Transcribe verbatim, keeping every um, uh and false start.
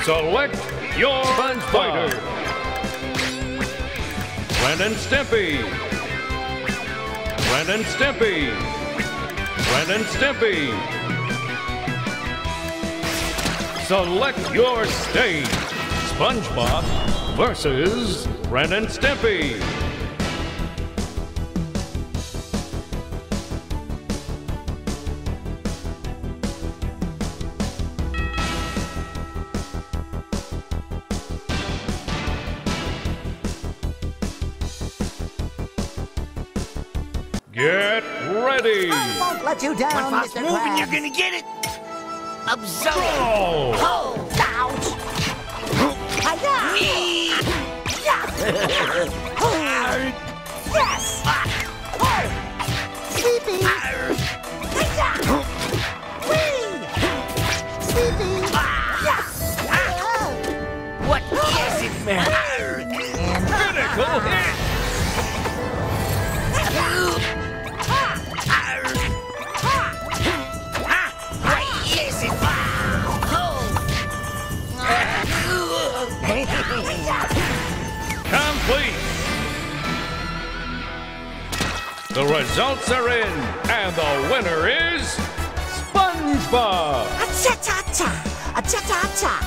Select your SpongeBob. Ren and Stimpy. Ren and Stimpy. Ren and Stimpy. Select your stage. SpongeBob versus Ren and Stimpy. Get ready! I won't let you down, When Foster's Mister moving, Krabs. you're gonna get it! Absorb! Go! Oh! Ouch! Hi-ya! Whee! Yes! Sleepy! Hi-ya! Whee! Sleepy! Yes! What is it, man? Critical hit! Complete! The results are in, and the winner is SpongeBob! Cha-cha-cha! Cha-cha-cha!